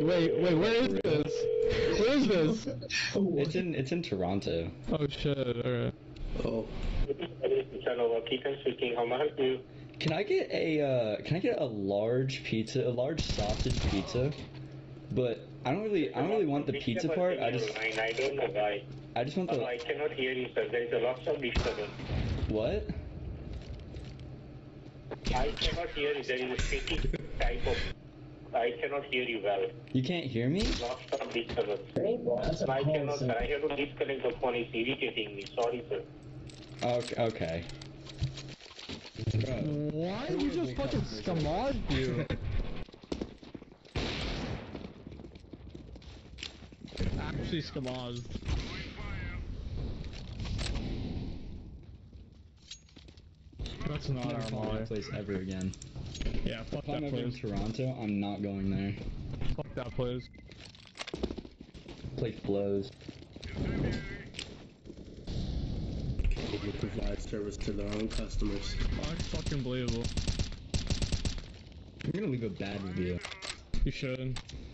Wait, where is this? Where is this? It's in Toronto. Oh shit, alright. Oh. Keaton speaking, how may I help you? Can I get a large pizza, a large sausage pizza? But I don't really want the pizza part. I don't know why. I just want the. I cannot hear you, sir. There is a lot of disturbance. What? I cannot hear you. There is a speaking type of. I cannot hear you well. You can't hear me? Lots of disturbance. I cannot, sir. I have to disconnect the phone. It's irritating me. Sorry, sir. Okay. Why did you just fucking scamod you? Actually scamod. That's not our Molly. Place ever again. Yeah, fuck If I'm that ever in place. Toronto, I'm not going there. Fuck that place. Place blows. They provide service to their own customers. Unfucking believable. I'm gonna leave a bad review. You should.